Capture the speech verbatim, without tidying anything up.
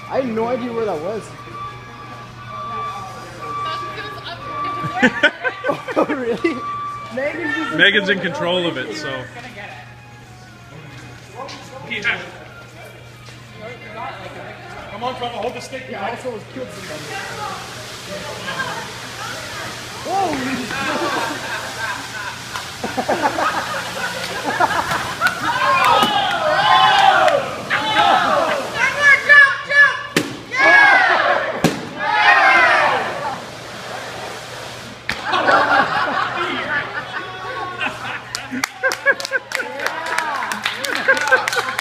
I had no idea where that was. Oh, really? Megan's, just in Megan's in control of it, so. Come on, Trevor, hold the stick. Yeah, I also was killed somebody. Holy